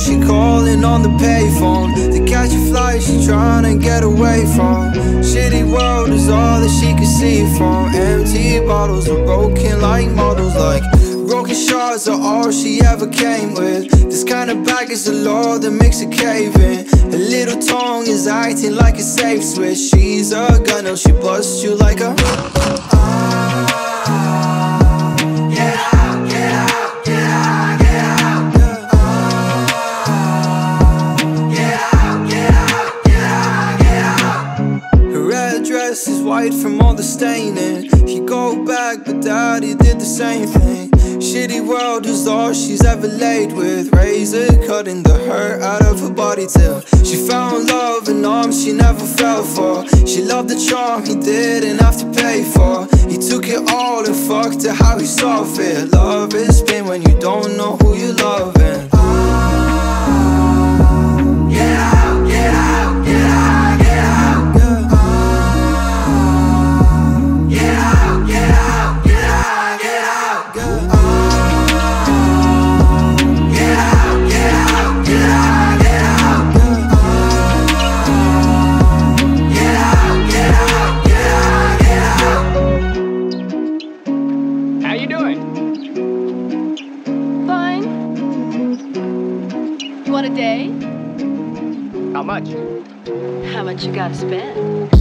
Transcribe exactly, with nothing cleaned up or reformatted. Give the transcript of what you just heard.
she calling on the payphone. To catch a flight, she tryna get away from. Shitty world is all that she can see from. Empty bottles are broken like models. Like broken shards are all she ever came with. This kind of bag is the law that makes her cave in. Her little tongue is acting like a safe switch. She's a gun, oh, she busts you like a dress is white from all the staining. He go back, but daddy did the same thing. Shitty world is all she's ever laid with. Razor cutting the hurt out of her body till she found love in arms she never fell for. She loved the charm he didn't have to pay for. He took it all and fucked her how he saw fit. Love is pain when you don't know who you're loving. How you doing? Fine. You want a day? How much? How much you gotta spend?